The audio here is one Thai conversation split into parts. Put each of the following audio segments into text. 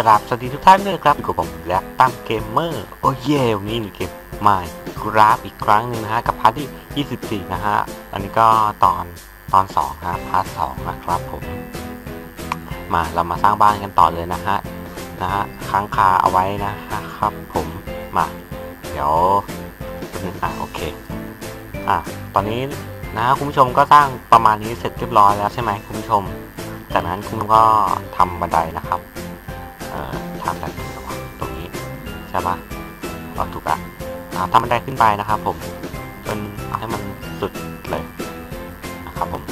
ราบสวัสดีทุกท่านเลยครับอยู่กับผมและตั้มเกมเมอร์โอ้เย่วันนี้เกมใหม่กราฟอีกครั้งหนึ่งนะฮะกับพาร์ทที่24นะฮะอันนี้ก็ตอน2ฮะพาร์ท2นะครับผมมาเรามาสร้างบ้านกันต่อเลยนะฮะค้างคาเอาไว้นะครับผมมาเดี๋ยวโอเคตอนนี้นะคุณผู้ชมก็สร้างประมาณนี้เสร็จเรียบร้อยแล้วใช่ไหมคุณผู้ชมจากนั้นคุณก็ทำบันไดนะครับทำแบบตรงนี้ใช่ปะถูกทำบันไดขึ้นไปนะครับผมจนเอาให้มันสุดเลยนะครับผม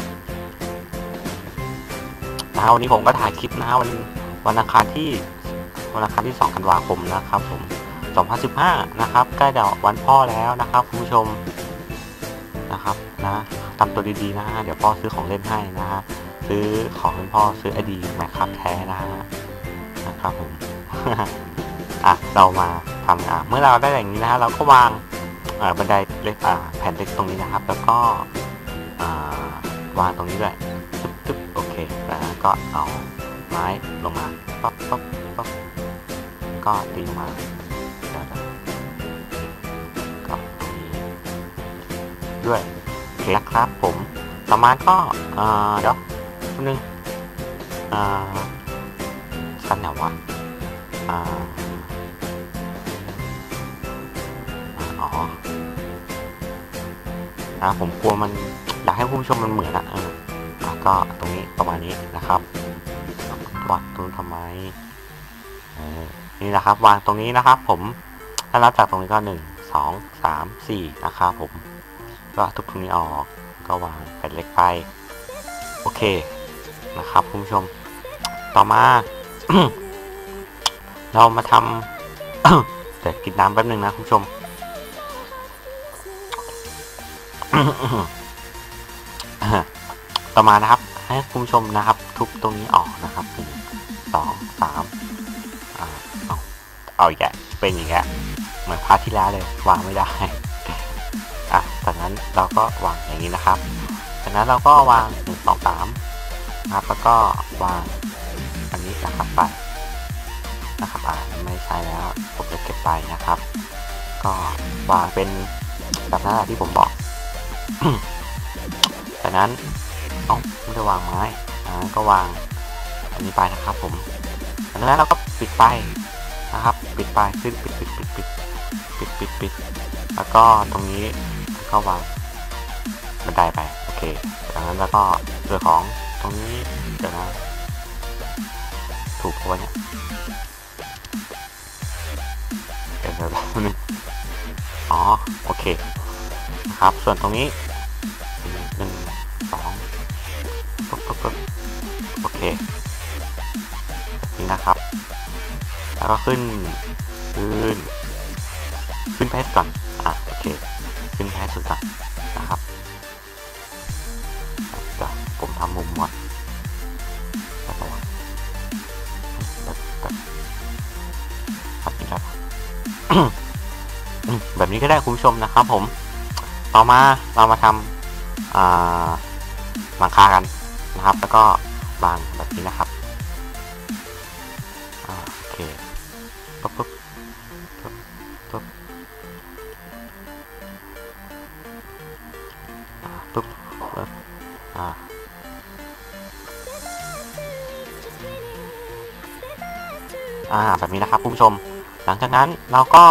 วันนี้ผมก็ถ่ายคลิปนะวันอังคารที่2 ธันวาคมนะครับผม2015นะครับใกล้จะวันพ่อแล้วนะครับคุณผู้ชมนะครับทำตัวดีๆนะฮะเดี๋ยวพ่อซื้อของเล่นให้นะฮะซื้อของให้พ่อซื้อไอดีแมคครับแท้นะครับผม เรามาทำเมื่อเราได้อย่างนี้นะฮะเราก็วางบันไดเล็กแผ่นเล็กตรงนี้นะครับแล้วก็วางตรงนี้ด้วยตึ๊บโอเคแล้วก็เอาไม้ลงมาปั๊บก็ตีลงมาก็ตรงนี้ด้วยโอเคครับผมต่อมาก็เดี๋ยวนึงชั้นไหนวะผมกลัวมันอยากให้ผู้ชมมันเหมือนก็ตรงนี้ประมาณนี้นะครับวางตรงทำไมนี่นะครับวางตรงนี้นะครับผมถ้านับจากตรงนี้ก็1 2 3 4นะครับผมก็ทุบตรงนี้ออกก็วางแผ่นเล็กไปโอเคนะครับคุณผู้ชมต่อมา เรามาทำ แต่กินน้ำแป๊บนึงนะคุณผู้ชม ต่อมานะครับให้คุณผู้ชมนะครับทุบตรงนี้ออกนะครับ1 2 3เอาอีกแล้วเป็นอย่างเงี้ยเหมือนพาร์ทที่แล้วเลยวางไม่ได้ จากนั้นเราก็วางอย่างนี้นะครับจากนั้นเราก็วาง1 2 3นะครับแล้วก็วางอันนี้นะครับไปนะครับไม่ใช่แล้วผมจะเก็บไปนะครับก็วางเป็นแบบนั้นที่ผมบอก จากนั้นไม่ได้วางไม้ก็วางอันนี้ไปนะครับผมจากนั้นเราก็ปิดไปนะครับปิดไปขึ้นปิดแล้วก็ตรงนี้ก็วางบันไดไปโอเคจากนั้นแล้วก็เรื่องของตรงนี้เดี๋ยวนะถูกตัวเนี่ยเดี๋ยวนึงโอเคนะครับส่วนตรงนี้1 2ปุ๊บโอเคนี่นะครับแล้วก็ขึ้นแพทก่อนโอเคขึ้นแพทสุดก่อนนะครับเดี๋ยวผมทำมุมก่อนแบบนี้ก็ได้คุณผู้ชมนะครับผมต่อมาเรามาทำหลังคากันนะครับแล้วก็วางแบบนี้นะครับโอเคปุ๊บแบบนี้นะครับคุณผู้ชมหลังจากนั้นเราก็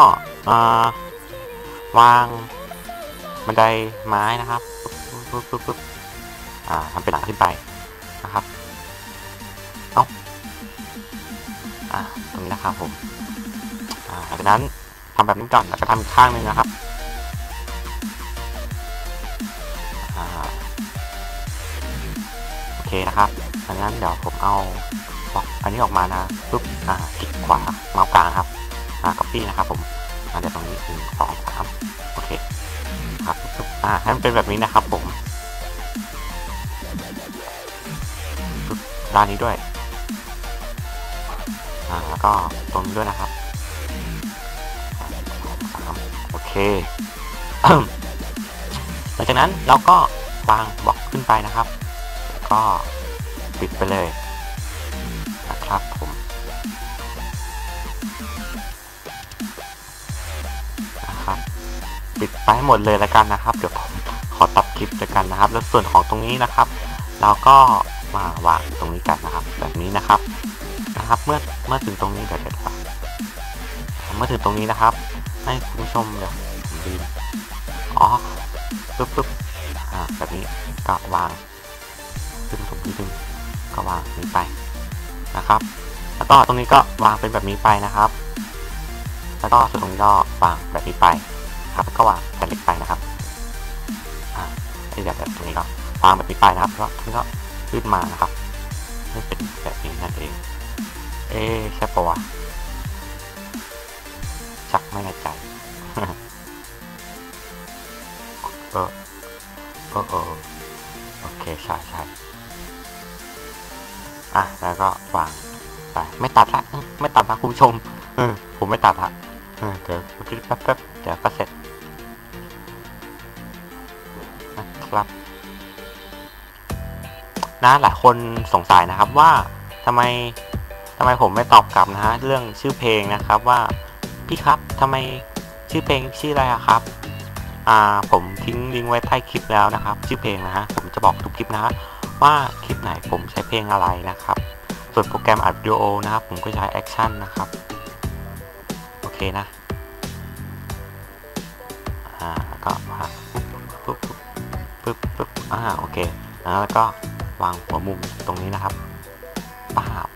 วางบันไดไม้นะครับปุ๊บทำเป็นหลังขึ้นไปนะครับตรงนี้นะครับผมหลังจากนั้นทำแบบนี้ก่อนแล้วก็ทำอีกข้างหนึ่งนะครับโอเคนะครับดังนั้นเดี๋ยวผมเอาบล็อกอันนี้ออกมานะปุ๊บคลิกขวาเมาส์กลางครับcopy นะครับผมเดี๋ยวตรงนี้1 2 3โอเคครับให้มันเป็นแบบนี้นะครับผมด้านนี้ด้วยแล้วก็ตรงนี้ด้วยนะครับโอเค หลังจากนั้นเราก็วางบล็อกขึ้นไปนะครับก็ปิดไปเลยนะครับผมนะครับปิดไปหมดเลยแล้วกันนะครับเดี๋ยวผมขอตัดคลิปด้วยกันนะครับแล้วส่วนของตรงนี้นะครับเราก็มาวางตรงนี้กันนะครับแบบนี้นะครับเมื่อถึงตรงนี้เดี๋ยวเมื่อถึงตรงนี้นะครับให้คุณผู้ชมเดี๋ยวผมลืมปึ๊บแบบนี้ก็วางขึ้นตรงนี้ดึงก็วางนี้ไปนะครับแล้วก็ตรงนี้ก็วางเป็นแบบนี้ไปนะครับแล้วก็ส่วนตรงนี้ก็วางแบบนี้ไปครับแล้วก็วางแผ่นเล็กไปนะครับที่แบบตรงนี้ก็วางแบบนี้ไปนะครับแล้วตรงนี้ก็ขึ้นมานะครับให้เป็นแบบนี้นั่นเองใช่ปะวะชักไม่แน่ใจ โอเคใช่แล้วก็วางไปไม่ตัดละคุณผู้ชมผมไม่ตัดละเดี๋ยวแป๊บเดี๋ยวก็เสร็จนะครับหลายคนสงสัยนะครับว่าทำไมผมไม่ตอบกลับนะฮะเรื่องชื่อเพลงนะครับว่าพี่ครับทำไมชื่อเพลงชื่ออะไรอะครับผมทิ้งลิงก์ไว้ใต้คลิปแล้วนะครับชื่อเพลงนะฮะผมจะบอกทุกคลิปนะฮะว่าคลิปไหนผมใช้เพลงอะไรนะครับส่วนโปรแกรมอัดวิดีโอนะครับผมก็ใช้แอคชั่นนะครับโอเคนะแล้วก็ปึ๊บโอเคแล้วก็วางหัวมุมตรงนี้นะครับป้าบ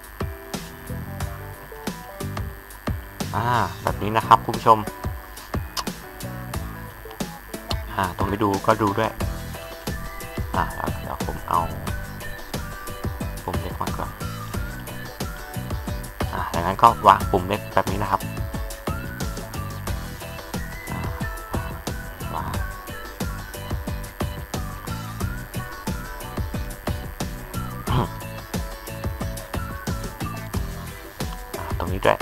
แบบนี้นะครับคุณผู้ชมตรงไปดูก็ดูด้วยแล้วเดี๋ยวผมเอาปุ่มเล็กมาก่อนดังนั้นก็วางปุ่มเล็กแบบนี้นะครับวางตรงนี้ด้วย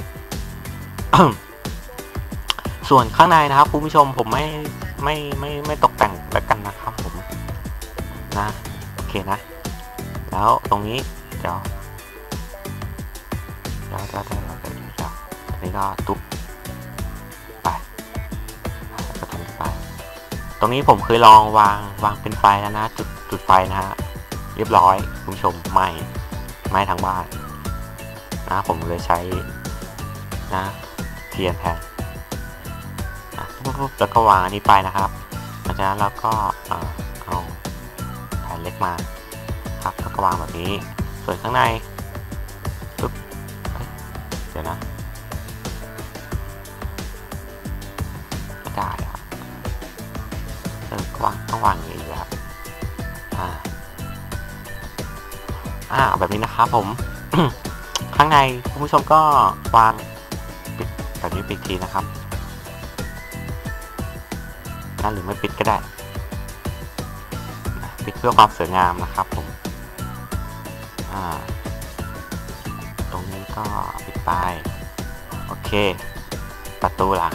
ส่วนข้างในนะครับคุณผู้ชมผมไม่ตกแต่งแล้วกันนะครับผมนะโอเคนะแล้วตรงนี้เดี๋ยวอันนี้ก็ตุ๊บไปก็ตรงนี้ไปตรงนี้ผมเคยลองวางเป็นไฟแล้วนะจุดไฟนะฮะเรียบร้อยคุณผู้ชมไหม้ทั้งบ้านนะผมเลยใช้นะเทียนแทนแล้วก็วางอันนี้ไปนะครับหลังจากนั้นเราก็เอาแผ่นเล็กมาครับแล้วก็วางแบบนี้ส่วนข้างในปึ๊บเดี๋ยวนะไม่ได้ครับต้องวางอย่างนี้ครับแบบนี้นะครับผม ข้างในคุณผู้ชมก็วางปิดแบบนี้ปิดทีนะครับหรือไม่ปิดก็ได้ปิดเพื่อความสวยงามนะครับผมตรงนี้ก็ปิดไปโอเคประตูล่ะ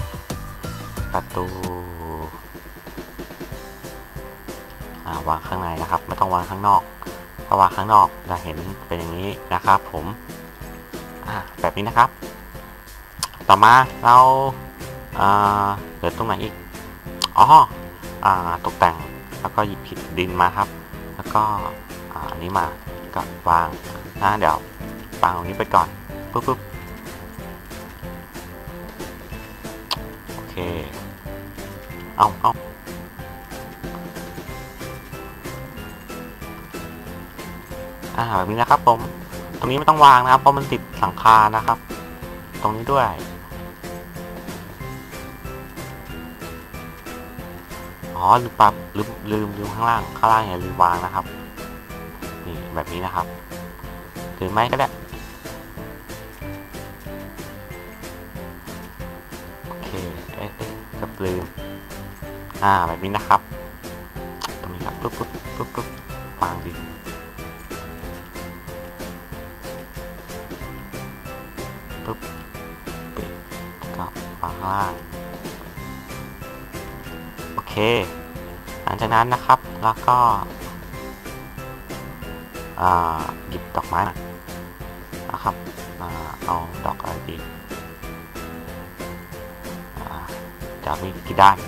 วางข้างในนะครับไม่ต้องวางข้างนอกถ้าวางข้างนอกจะเห็นเป็นอย่างนี้นะครับผมแบบนี้นะครับต่อมาเราเหลือตรงไหนอีกตกแต่งแล้วก็หยิบดินมาครับแล้วก็อันนี้มาก็วางเดี๋ยววางตรงนี้ไปก่อนปึ๊บโอเคเอาแบบนี้นะครับผมตรงนี้ไม่ต้องวางนะครับเพราะมันติดหลังคานะครับตรงนี้ด้วยลืมข้างล่างอย่าลืมวางนะครับนี่แบบนี้นะครับหรือไม่ก็ได้โอเคกับลืมแบบนี้นะครับตรงนี้ครับปึ๊บวางดิปึ๊บปิดก็วางข้างล่างโอเคหลังจากนั้นนะครับแล้วก็หยิบดอกไม้นะครับเอาดอกอะไรดีจะมีกี่ด้าน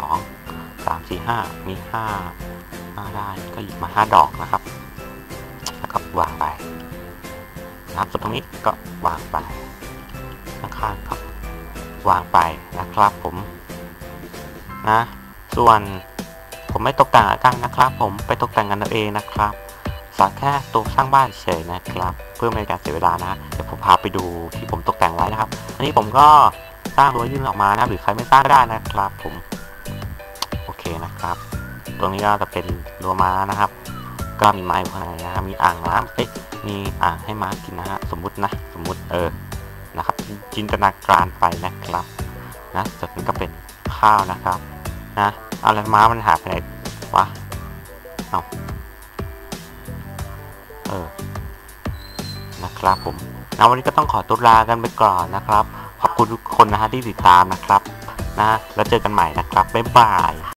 1 2 3 4 5มี5ด้านก็หยิบมา5 ดอกนะครับแล้วก็วางไปนะครับส่วนตรงนี้ก็วางไปข้างๆครับวางไปนะครับผมนะส่วนผมไม่ตกแต่งกันนะครับผมไปตกแต่งกันเอาเองนะครับสอนแค่ตัวสร้างบ้านเฉยนะครับเพื่อไม่ให้การเสียเวลานะเดี๋ยวผมพาไปดูที่ผมตกแต่งไว้นะครับอันนี้ผมก็สร้างรั้วยื่นออกมานะหรือใครไม่สร้างก็ได้นะครับผมโอเคนะครับตรงนี้ก็จะเป็นรั้วม้านะครับก็มีไม้ข้างในนะมีอ่างน้ำมีอ่างให้ม้ากินนะฮะสมมุตินะครับจินตนาการไปนะครับนะจากนี้ก็เป็นข้าวนะครับนะอะไรม้ามันหายไปไหนวะเอานะครับผมวันนี้ก็ต้องขอตัวลากันไปก่อนนะครับขอบคุณทุกคนนะฮะที่ติดตามนะครับนะแล้วเจอกันใหม่นะครับบ๊ายบาย